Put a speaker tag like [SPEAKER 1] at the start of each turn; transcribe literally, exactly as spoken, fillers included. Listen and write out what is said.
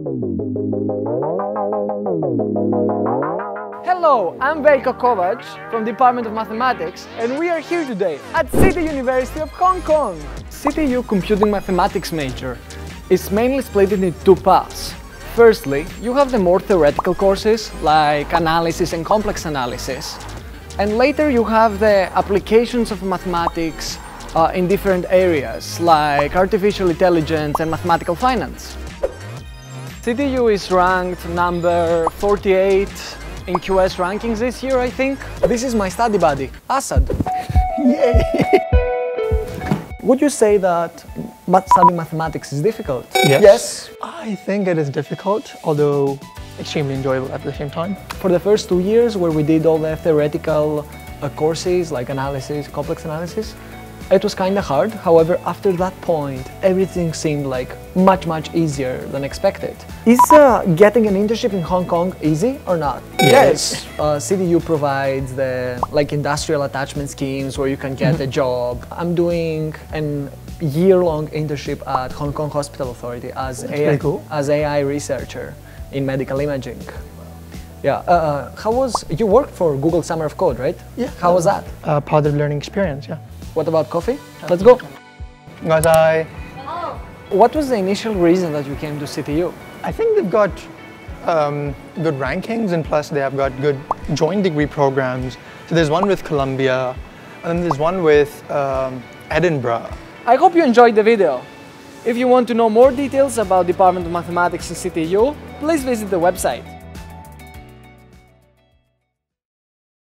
[SPEAKER 1] Hello, I'm Veljko Kovac from the Department of Mathematics, and we are here today at City University of Hong Kong. C T U Computing Mathematics major is mainly split into two paths. Firstly, you have the more theoretical courses like analysis and complex analysis, and later you have the applications of mathematics uh, in different areas like artificial intelligence and mathematical finance. C T U is ranked number forty-eight in Q S rankings this year, I think. This is my study buddy, Asad. Yay! Would you say that studying mathematics is difficult?
[SPEAKER 2] Yes.
[SPEAKER 1] Yes.
[SPEAKER 2] I think it is difficult, although extremely enjoyable at the same time.
[SPEAKER 1] For the first two years where we did all the theoretical uh, courses like analysis, complex analysis, it was kind of hard. However, after that point, everything seemed like much, much easier than expected. Is uh, getting an internship in Hong Kong easy or not?
[SPEAKER 2] Yes.
[SPEAKER 1] Uh, C T U provides the like industrial attachment schemes where you can get a job. I'm doing an year-long internship at Hong Kong Hospital Authority as A I,
[SPEAKER 2] cool.
[SPEAKER 1] as A I researcher in medical imaging. Yeah. Uh, how was you worked for Google Summer of Code, right?
[SPEAKER 2] Yeah.
[SPEAKER 1] How was that?
[SPEAKER 2] Uh, positive learning experience, yeah.
[SPEAKER 1] What about coffee? Let's go.
[SPEAKER 2] Guys, I,
[SPEAKER 1] What was the initial reason that you came to C T U?
[SPEAKER 2] I think they've got um, good rankings, and plus they have got good joint degree programs. So there's one with Columbia, and then there's one with um, Edinburgh.
[SPEAKER 1] I hope you enjoyed the video. If you want to know more details about Department of Mathematics in C T U, please visit the website.